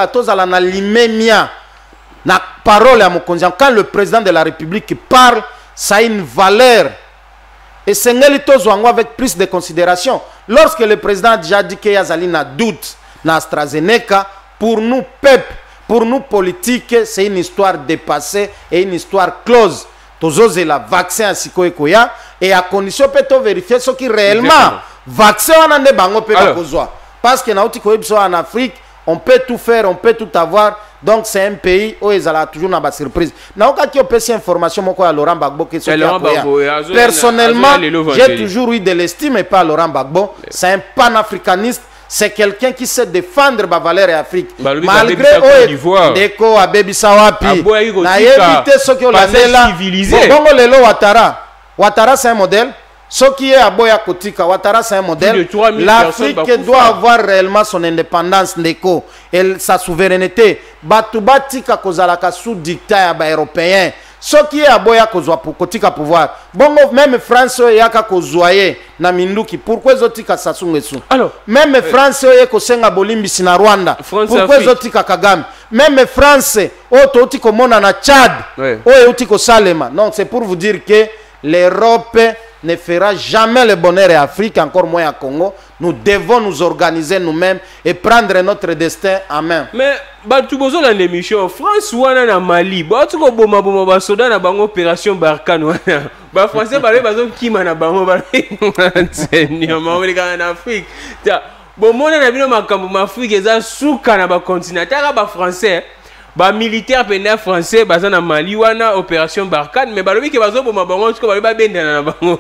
la parole à mon conscient. Quand le président de la République parle, ça a une valeur. Et c'est avec plus de considération. Lorsque le président a déjà dit qu'il y a un doute dans AstraZeneca, pour nous, peuple, pour nous, politiques, c'est une histoire dépassée et une histoire close. Tozoze la vaccin à Sikoekoya et à condition peut vérifier ce qui réellement vaccin en ande bango peut la kozwa parce que na utiko ebso en Afrique on peut tout faire on peut tout avoir donc c'est un pays où ils ont toujours na ba surprise na oka ki opesi information moko ya Laurent Gbagbo que personnellement j'ai toujours eu de l'estime et pas Laurent Gbagbo c'est un panafricaniste. C'est quelqu'un qui sait défendre ma valeur et Afrique. Malgré Deko Abebi Sawapi, na évité ce que l'on civilisé. Bongo lelo Ouattara c'est un modèle. Ce qui est à Boya Kotika, Ouattara c'est un modèle. L'Afrique doit avoir réellement son indépendance Ndeko et sa souveraineté. Batubatika kozalaka sous dictat européen. Ce qui est à Boya Kozwa pour Kotika pouvoir. Bongo même France yaka kozwaye na minduki. Pourquoi zotika Sasungesu? Alors même France yeko senga bolimbisi na Rwanda. Pourquoi zotika Kagame? Même France oto otiko mona na Tchad. Oye otiko Salema. Non, c'est pour vous dire que l'Europe ne fera jamais le bonheur à Afrique, encore moins à Congo. Nous devons nous organiser nous-mêmes et prendre notre destin en main. Mais tu besoin dans l'émission France ou en Mali, tu ko boma boma ba soda na bango opération Barkhane ba français ba bazo kima na bango ba Seigneur ma en Afrique. bon mona na bino makambo mafrika eza suka na ba continent taka ba français ba militaire pena français baza na Mali wana opération Barkhane mais balobi ke bazo boma bango tiko balobi ba bendana na bango.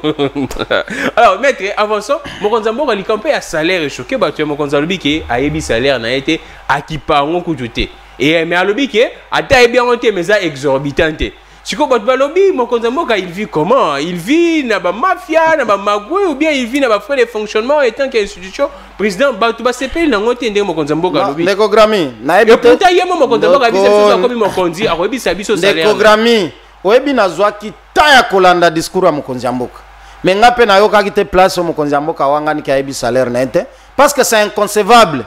Alors maître avançons mokonza mboka likampe ya salaire choqué ba tu mokonza lobi ke ayebi salaire na été akipango kututé et mais alobi ke ata ebi angote mais ça exorbitant. Siko bot balobi mokonza mboka il vit comment? Il vit na ba mafia na ba magoué ou bien il vit na ba frais de fonctionnement étant qu'institution président batu ba CPI na ngote ndenge mokonza mboka lobi. Ndekogrami na ebi te. Pourtant yemo mokonza mboka biso so ko bi mokonzi akobi sabiso salaire. Ndekogrami oyebi nazwa ki taya kolanda discours ya mokonza mboka. Mais nga pe na yoka ki te place mokonza mboka wangani ki ayebi salaire na ete parce que c'est inconcevable.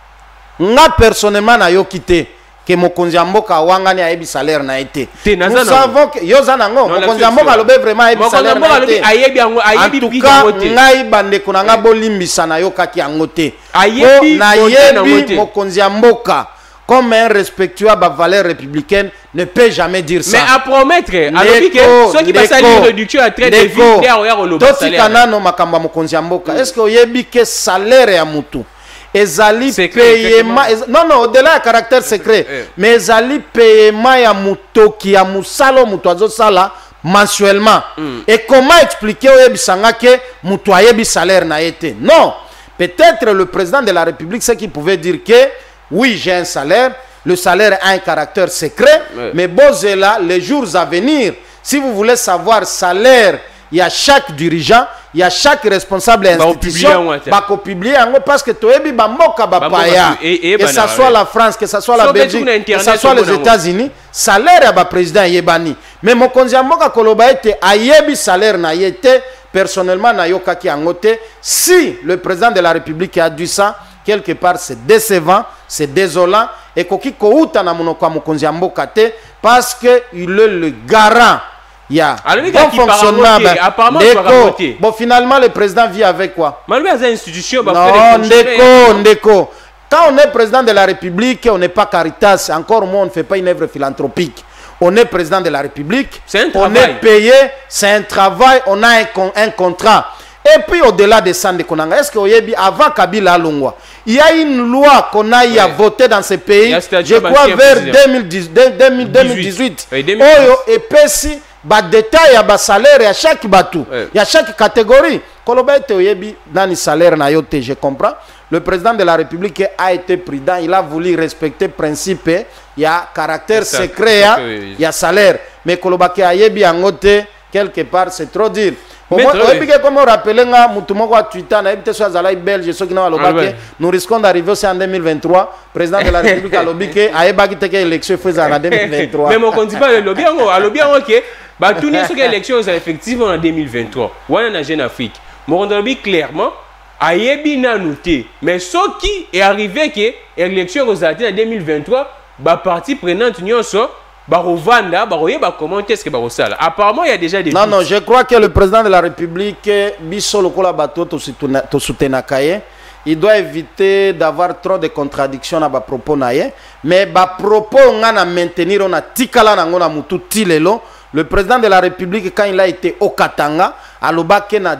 Nga personnellement na yoki te que mokonzi mboka wangani ayebi salaire na été. Nous savons que yozana ngo mokonzi mboka lobe vraiment ayebi salaire na été. En tout cas ngai bande konanga bolimbisa na yokaki yangote. Ayebi na yebi mokonzi mboka comme un respectueux ba valeurs républicaines ne peut jamais dire ça. Mais à promettre alors que ceux qui passent à une réduction à traite de vie derrière le salaire. Toti kanano makamba mokonzi mboka. Est-ce que oyebi que salaire ya mutu ezali paiement non au-delà du caractère secret mais ezali paiement ya mutoki ya musalo mutu azosala mensuellement et comment expliquer oyebisanga ke mutu ayebi salaire na été non peut-être le président de la République c'est qu'il pouvait dire que oui j'ai un salaire le salaire a un caractère secret mais bozela les jours à venir si vous voulez savoir salaire il y a chaque dirigeant, il y a chaque responsable institution qui publie parce que toyebi bamboka bapaya que ça soit la France, que ça soit la Belgique, que ça soit les États-Unis, salaire ya ba président yebani. Mais mokonzi mboka koloba ete ayebi salaire na yete personnellement na yokaki angote si le président de la République a dit ça quelque part c'est décevant, c'est désolant et koki kouta na monoko mokonzi mboka te parce que il est le garant. Il y a bon fonctionnement. Bon, finalement, le président vit avec quoi? Non, Ndeko. Quand on est président de la République, on n'est pas Caritas. Encore moins, on ne fait pas une œuvre philanthropique. On est président de la République. On est payé. C'est un travail. On a un contrat. Et puis, au-delà de ça, est-ce que avant Kabila Longwa, il y a une loi qu'on a votée dans ce pays, je crois vers 2018. Et puis, ba détail ya ba salaire ya chaque batou ya chaque catégorie koloba ete oyebi nani salaire na yote je comprends le président de la République a été prudent il a voulu respecter principe ya caractère secret ya salaire mais koloba ke ayebi angote quelque part c'est trop dire oyebi ke comme rappeler nga mutu moko wa Twitter na ebite so azala belge so kina loba ke nous risquons d'arriver aussi en 2023 président de la République alobi ke ayebaki te ke élection faisant en 2023 mais mon konti pas le lobby ngo ke bah tout n'est ce que l'élection est effectivement en 2023 ou en Jeune Afrique mon lobby clairement ayebi na noté mais ce qui est arrivé que l'élection aux en 2023 bah partie prenante union so Barovanda, Baroyeba, comment est-ce que Barosala? Apparemment, il y a déjà des. Non, je crois que le président de la République, Bissolo Kolabato, Tosutenakaye, il doit éviter d'avoir trop de contradictions à propos naye. Mais ba propos on a maintenir on a tikala na mutu tilelo. Le président de la République quand il a été au Katanga, à l'Obake na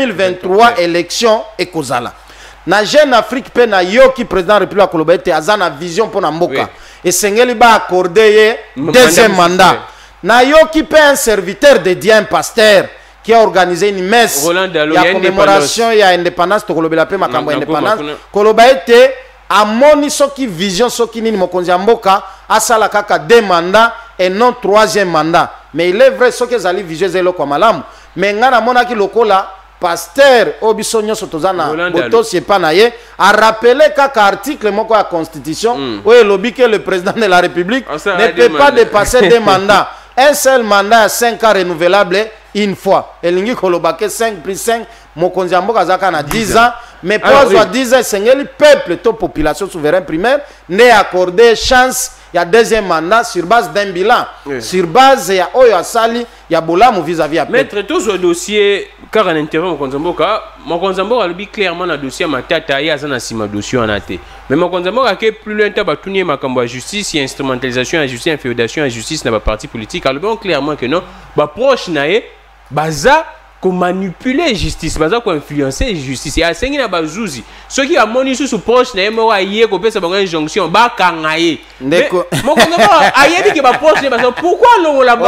2023 élection et Kozala. Na Jeune Afrique pe na yoki président de la République Kolobete azana vision pour na mboka. Et Sengeli ba accordé deuxième mandat. Na yoki pe un serviteur dédié un pasteur qui a organisé une messe il y a commémoration il y a indépendance to kolobela pe makambo indépendance Kolobete a moni soki vision soki nini mokonzi mboka asala kaka deux mandats et non troisième mandat. Mais il est vrai soki ezali vision zelo kwa malamu mais ngana mona ki lokola pasteur Obisonyo Sotozana Boto Siepanaye a rappelé qu'un article de la Constitution où il lobby que le président de la République ne peut pas dépasser deux mandats. Un seul mandat à 5 ans renouvelable une fois. Et l'ingi kolobake 5 plus 5 mokonzi mboka zaka na 10 ans mais pour 10 ans c'est le peuple toute population souveraine primaire n'est accordé chance il y a deuxième mandat sur base d'un bilan sur base il y a oyo asali il y a bolamu vis-à-vis à mettre tout ce dossier car en intérêt mokonzi mboka lobi clairement na dossier matata ya zana sima dossier en até mais mokonzi mboka ke plus loin ta batuni makambo justice et instrumentalisation à justice inféodation à justice na ba parti politique alors clairement que non ba proche nae baza manipuler justice, baza ko influencer justice. Ya sengi na bazuzi. Ceux qui a moni sous proche na yemo aye ko pesa bango injonction ba kangaye. Ndeko. Moko ngoma ayebi ke ba proche ba pourquoi longo la ba.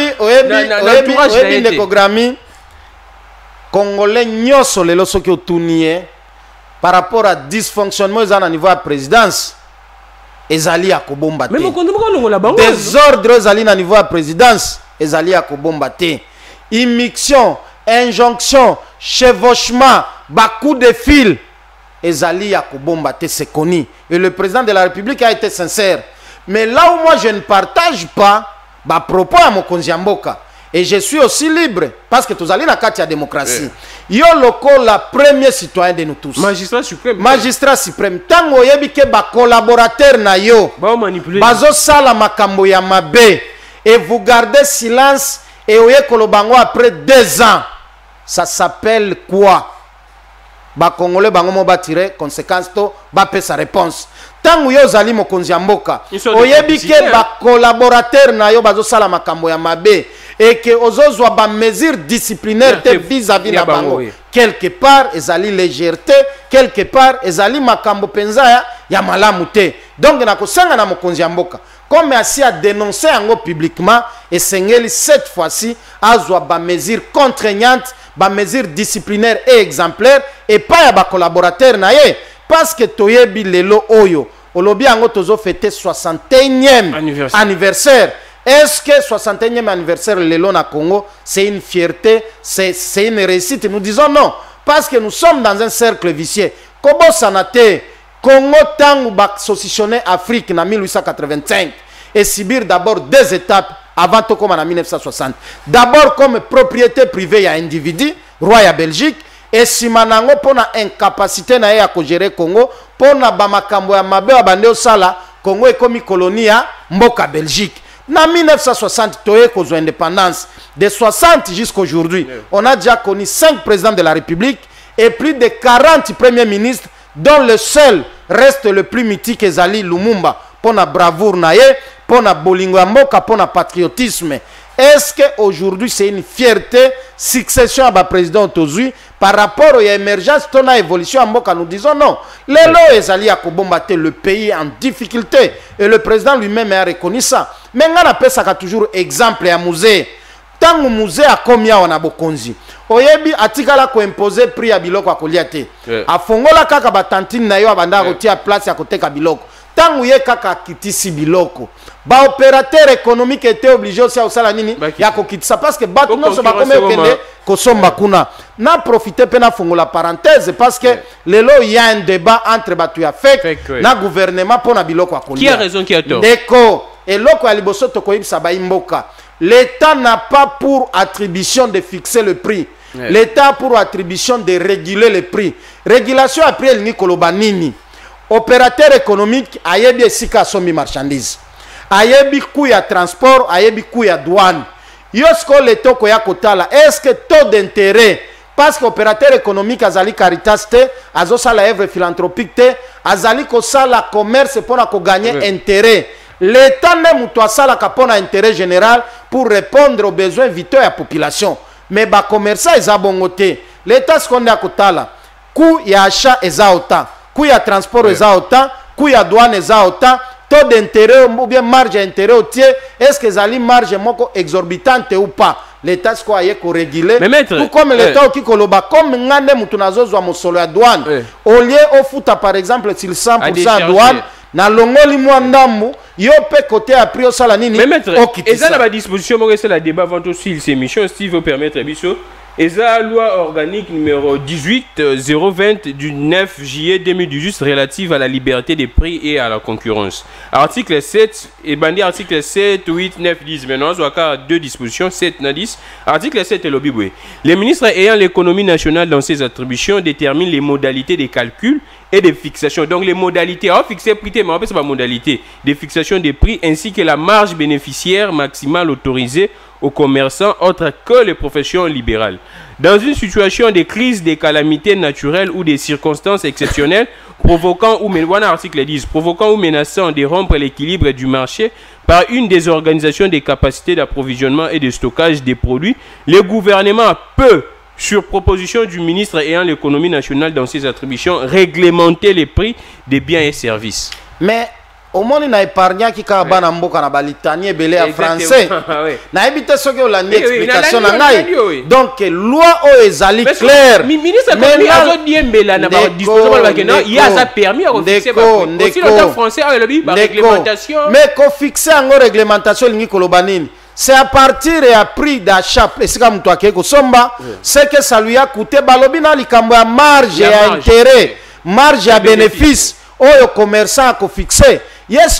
Oyebi ndeko Grammy. Congolais nyoso lelo soki otunie par rapport à dysfonctionnement au niveau de la présidence. Ezali ya kobomba te. Mais moko longo la bango. Désordre ezali na niveau de la présidence. Ezali ya kobomba te. Immixtion, injonction, chevauchement, coup de fil, ezali ya kobomba te, c'est connu. Et le président de la République a été sincère. Mais là où moi je ne partage pas, propos à Mokonzi Mboka, et je suis aussi libre, parce que tous allez dans la démocratie. Yo loko la premier citoyen de nous tous. Magistrat suprême. Magistrat suprême. Tango yebi ke ba collaborateur na yo. Ba manipuler. Bazo sala makambo ya mabe. Et vous gardez silence. Et oye kolobango après 2 ans, ça s'appelle quoi? Ba Congolais bango mo batire conséquence to ba pe sa réponse. Tangu yo zali Mokonzi Mboka. Oyebi ke ba collaborateur na yo bazo sala makambo ya mabe et que ozozwa ba mesure disciplinaire te vis-à-vis na bango. Quelque part ezali légèreté, quelque part ezali makambo penza ya malamu te. Donc na kosanga na Mokonzi Mboka. Comme ainsi a dénoncé publiquement, et Sengeli cette fois-ci a des mesures contraignantes, des mesures disciplinaires et exemplaires, et pas de collaborateurs. Parce que Toyebi Lelo Oyo, Olobi Ango Tozo fêté 61e anniversaire. Est-ce que 61e anniversaire Lelo na Congo, c'est une fierté, c'est une réussite? Nous disons non, parce que nous sommes dans un cercle vicieux. Kobo Sanate, Congo tangu bak saucissonné Afrique en 1885 et subir d'abord 2 étapes avant tout comme en 1960. D'abord comme propriété privée à individu, roi ya Belgique, et simanango pour na incapacité na ya gérer Congo, pour na bamakambo ya mabe wa bande osala, Congo est comme colonie ya mboka Belgique. En 1960, toye kozo indépendance. De 60 jusqu'à aujourd'hui, on a déjà connu 5 présidents de la République et plus de 40 premiers ministres, dont le seul reste le plus mythique Ezali Lumumba pour la bravoure naie, pour la bolingo mboka, pour le patriotisme. Est-ce qu'aujourd'hui c'est une fierté succession à la président Tozui par rapport à l'émergence de l'évolution à Mboka? Nous disons non. Lelo Ezali a combattu le pays en difficulté et le président lui-même a reconnu ça. Mais on appelle ça toujours exemple à musée. Tant que musée a combien on a bokonzi. Oyebi atikala ko imposer prix ya biloko akoliate. Afongola kaka batantine na yo abanda kotia place ya koteka biloko. Tangu ye kaka kitisi biloko. Ba opérateur économique était obligé aussi à osala nini ya kokitisa parce que bato non so ba kome kende kosomba kuna. Na profiter pe na fongola parenthèse parce que lelo il y a un débat entre batu ya fake na gouvernement pour na biloko akolia. Qui a raison, qui a tort? Deko et loko ya liboso to koyibisa ba imboka. L'État n'a pas pour attribution de fixer le prix. L'État a pour attribution de réguler le prix. Régulation après el Nikoloba nini. Opérateur économique ayebi esika sombi marchandise. Ayebi coût ya transport, ayebi coût ya douane. Yosko l'État koya kotala. Est-ce que taux d'intérêt parce que opérateur économique azali caritas te, azosala œuvre philanthropique te, azali kosala commerce pour gagner intérêt. L'État ne moutoua sala kapona intérêt général pour répondre aux besoins vitaux de la population. Mais ba commerçant eza bongote. L'État ce qu'on a kotala. Coût ya achat eza autant. Coût ya transport eza autant. Coût ya douane eza autant. Taux d'intérêt ou bien marge d'intérêt au tiers. Est-ce que zali marge moko exorbitante ou pas? L'État ce qu'on a réguler. Tout comme l'État qui koloba comme ngande mutunazo zwa mosolo ya douane. Au lieu au futa par exemple s'il 100% douane. Na longoli mwandambu yo pe côté a pris au salanini. Mais maître, et ça la disposition moi c'est la débat avant aussi ces émissions si vous permettre biso. Et ça loi organique numéro 18/020 du 9 juillet 2018 relative à la liberté des prix et à la concurrence. Article 7 et bandit article 7 8 9 10 maintenant soit car deux dispositions 7 na 10. Article 7 est l'obiboué. Les ministres ayant l'économie nationale dans ses attributions déterminent les modalités des calculs et de fixation. Donc les modalités, on fixe prix, mais on peut pas modalité de fixation des prix ainsi que la marge bénéficiaire maximale autorisée aux commerçants autres que les professions libérales. Dans une situation de crise, des calamités naturelles ou des circonstances exceptionnelles provoquant ou menaçant de rompre l'équilibre du marché par une désorganisation des capacités d'approvisionnement et de stockage des produits, le gouvernement peut sur proposition du ministre ayant l'économie nationale dans ses attributions, réglementer les prix des biens et services. Mais au moins il a épargné qui a ban amboka na balitanie belé en français. Na évité ce que on a une explication na ngai. Donc loi o ezali clair. Ministre économie a dit mbela na ba disposition ba kena il y a ça permis à fixer aussi le français a le réglementation. Mais qu'on fixe en réglementation lingi kolobanini. C'est à partir et à prix d'achat, c'est que ça lui a coûté balobina likambo ya marge et intérêt, marge et bénéfice, au commerçant a fixé. Est-ce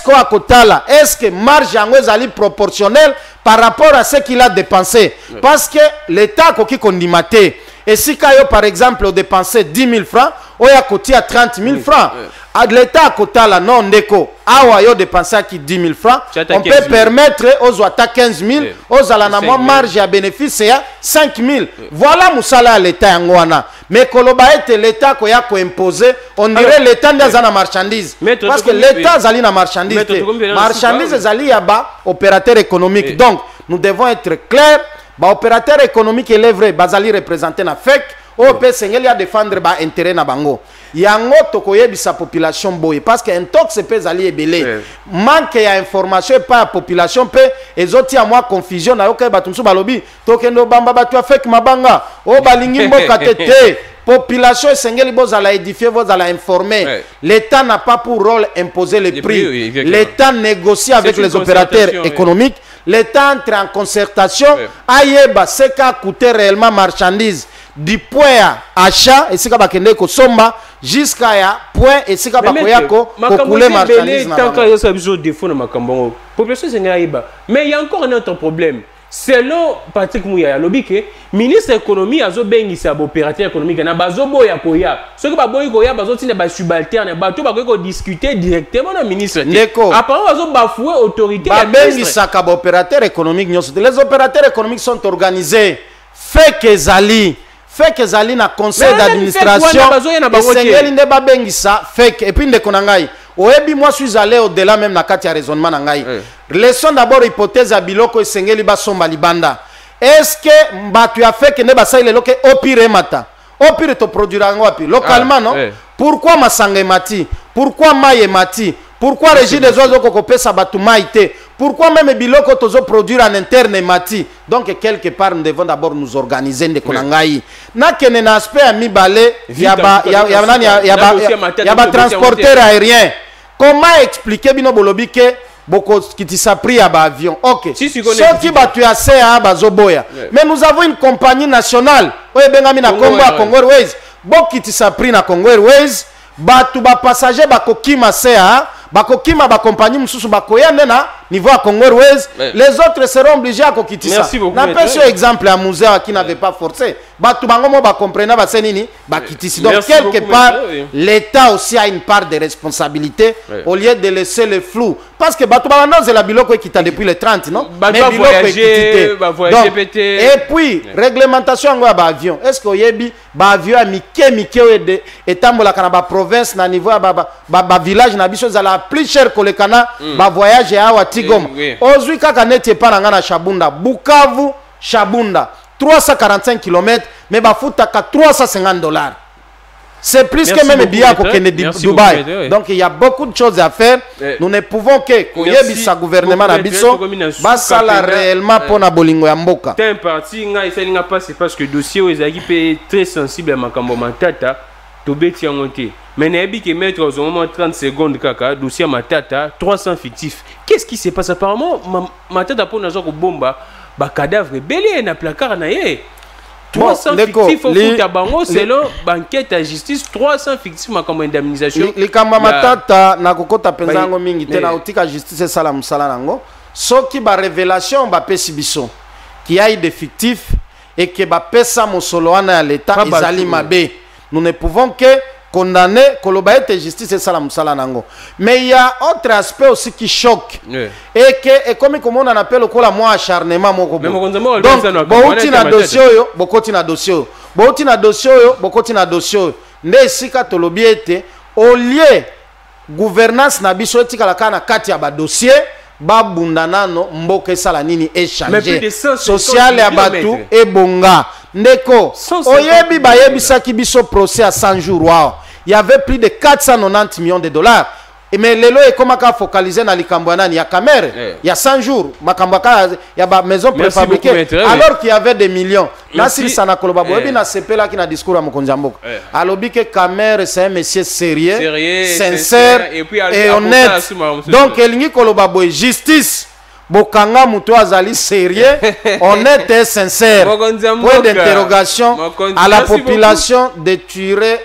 que marge est proportionnelle par rapport à ce qu'il a dépensé? Parce que l'État qui condimate. Et si par exemple, on dépensé 10 000 francs, on a coûté à 30 000 francs. L'État a coûté là, non, ndeko. Ah, on a dépensé 10 000 francs. On peut permettre aux autres 15 000, aux alanamons marge à bénéfice à 5 000. Voilà moussala à l'État. Mais Koloba est l'État qui a imposé, on dirait l'État n'a pas marchandise. Parce que l'État a une marchandise. Marchandise est opérateur économique. Donc, nous devons être clairs. Opérateur économique et vrai, bazali représenté na FEC, au PSNL a défendre ba intérêt na bango. Yango tokoyebi sa population boye parce que intox peut zali ebele. Manque ya information pas la population peut ezoti a moi confusion na yoka batumsu balobi tokendo bamba batu FEC mabanga o balingi mboka tete. Population sengeli bozala édifier bozala informer. L'État n'a pas pour rôle imposer les prix. L'État négocie avec les opérateurs économiques. L'État entre en concertation. Ayeba ce qu'a coûté réellement marchandise du point achat et ce qu'a bakende ko somba jusqu'à point et ce qu'a bakoyako ko couler marchandise. Tant qu'il y a besoin de fonds na makambo. Population sengeli ba. Mais il y a encore un autre problème. Selon Patrick Mouya, le ministre de l'économie a bengisa opérateur économique na bazobo ya koya. Ce que baboyi koya bazoti na ba subalterne bato ba discuter directement na ministre. Apparemment bazo bafouer autorité ba bengisa ka opérateur économique nyonso. Les opérateurs économiques sont organisés. Fait que zali na conseil d'administration. Sengeli ne ba bengisa fait et puis ndeko na ngai. Oebi moi suis allé au-delà même na kati ya raisonnement na ngai. Laissons d'abord hypothèse à biloko esengeli basomba libanda. Est-ce que batu a fait que ne basa ile loke opire mata? Opire to produira ngapi localement non? Pourquoi masanga mati? Pourquoi maye mati? Pourquoi régime des oiseaux kokopesa batu maite? Pourquoi même biloko tozo produire en interne mati? Donc quelque part nous devons d'abord nous organiser de konangai. Na kene na aspect à mi balé yaba transporteur aérien. Comment expliquer bino bolobi que beaucoup qui t'a pris à avion? Ok. Si ceux qui battu assez à bazoboya. Mais nous avons une compagnie nationale. Oye bengami na Congo à Congo Airways. Beaucoup qui t'a pris na Congo Airways. Batu ba passager ba kokima sea. Bakokima ba compagnie mususu bakoya na niveau à Congo Airways. Les autres seront obligés à kokitisa. Na pêche exemple à musée qui n'avait pas forcé. Batu bangomo ba comprendre ba senini ba kitisi. Donc quelque part l'État aussi a une part de responsabilité au lieu de laisser le flou parce que batu bangono c'est la biloko qui t'a depuis le 30 non? Mais biloko est et puis réglementation ngo ba avion. Est-ce que yebi ba avion a mike et tambola kana ba province na niveau ba village na biso za plus cher que le Cana, ba voyage à Watigom. Aujourd'hui, kaka neti pas na Chabunda, Bukavu, Chabunda, 345 km, mais ba futa ka $350. C'est plus que même bien pour Dubaï. Donc il y a beaucoup de choses à faire. Nous ne pouvons que sa gouvernement na biso basala réellement pour na bolingo ya mboka. T'es parti nga esalinga passer parce que dossier ezaki pe très sensible à makambo matata. Tobeti monté. Mais n'ebi que mettre au moment 30 secondes kaka dossier matata 300 fictifs. Qu'est-ce qui se passe apparemment matata pour nazo ko bomba ba cadavre belé na placard na ye. 300 fictifs au futa bango selon banquette à justice 300 fictifs makambo indemnisation. Likamba matata na kokota penzango mingi te na otika justice sala musala nango. Soki ba révélation ba pesi biso qui a des fictifs et que ba pesa mosoloana ya l'état ezali mabe. Nous ne pouvons que condamner Kolobaete justice et salam salanango. Mais il y a autre aspect aussi qui choque. Et que comme on appelle le la moi acharnement moko. Donc bouti na dossier yo, bokoti na dossier. Bouti na dossier yo, bokoti na dossier. Nde sika tolobiete au lieu gouvernance na biso etika la kana kati ya ba dossier babunda nano mboka esala nini échanger social ya batu ebonga. Ndeko, oyebi bayebisaki biso procès à 100 jours. Wow. Il y avait plus de 490 millions de dollars. Mais lelo est comme à focaliser dans les Cambouanan, il y a caméra, il y a 100 jours, il y a maison préfabriquée, alors qu'il y avait des millions. Là, si ça n'a pas été, il CP là qui n'a discours à Mokonjamboka. Alors que caméra, c'est un monsieur sérieux, sincère et honnête. Donc, il y a justice. Bokanga Moutou Azali sérieux, honnête et sincère. Point d'interrogation à la population de tuer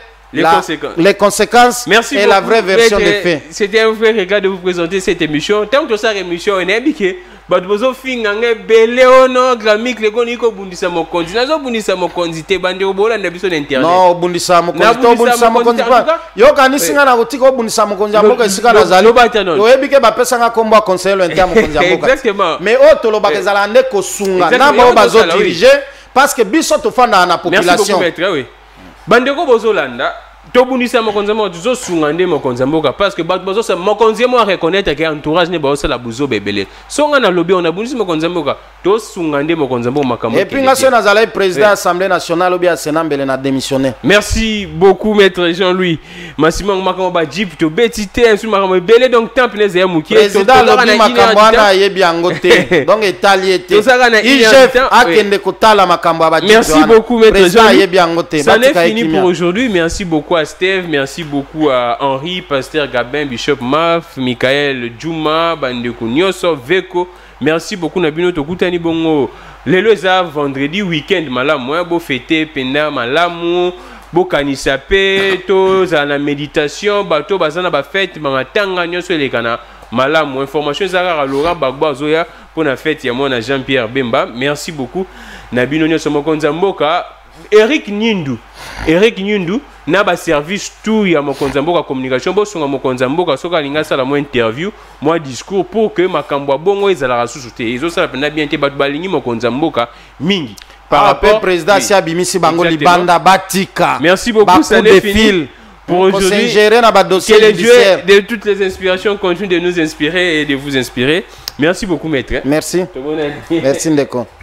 les conséquences merci et beaucoup, la vraie version des faits. C'était un vrai regard de vous présenter cette émission. Tant que ça émission on est habitué. Badbozo fingange beleono gramik le koniko bundisa mokonzi. Nazo bundisa mokonzi te bande obola ndabiso na internet. Non bundisa mokonzi pa. Yo kanisinga na kutiko bundisa mokonzi amboka isika na zalo. Yo ebike ba pesa nga kombo a conseiller interne mokonzi amboka. Exactement. Mais oto lo bakezala nde kosunga na ba bazo diriger parce que biso to fanda na population. Merci beaucoup maître, oui. Bandeko bozolanda tobunisa mokonzi mo tuzo sungande mokonzi mboka parce que bazo sa mokonzi mo reconnaître que entourage ne ba la buzo bebele songa na lobby on a bunisa mokonzi mboka to sungande mokonzi mboka makambo et puis ngaso na zala président de l'Assemblée nationale obi a Sénat mbele na démissionné. Merci beaucoup maître Jean-Louis Massimo makambo ba jip to betité sur makambo bebele donc temps pineze ya mukie président lobby makambo na yebi angote donc etaliete IGF akende kotala makambo ba jip. Merci beaucoup maître Jean-Louis. Ça n'est fini pour aujourd'hui. Merci beaucoup à Steve, merci beaucoup à Henri, Pasteur Gabin, Bishop Maf, Michael Djouma, Bandeko Nyoso, Veko. Merci beaucoup Nabino Tokutani Bongo. Lelo za vendredi week-end malamu, bo fêter pena malamu, bo kanisape, to za na méditation, bato bazana ba fête, mangatanga nyoso lekana malamu. Information za Laurent Bagbo Zoya pour la fête ya mona Jean-Pierre Bemba. Merci beaucoup Nabino Nyoso Mokonza Mboka. Eric Nyundu na ba service tout ya mokonza mboka communication bo songa mokonza mboka soka linga sala mo interview moi discours pour que makambo bongo ezala susu te ezo sala pena bien te bat balingi mokonza mboka mingi par rapport président si abimisi bango libanda batika. Merci beaucoup ça n'est fini pour aujourd'hui. Que les dieux de toutes les inspirations continuent de nous inspirer et de vous inspirer. Merci beaucoup maître. Merci. Merci Ndeko.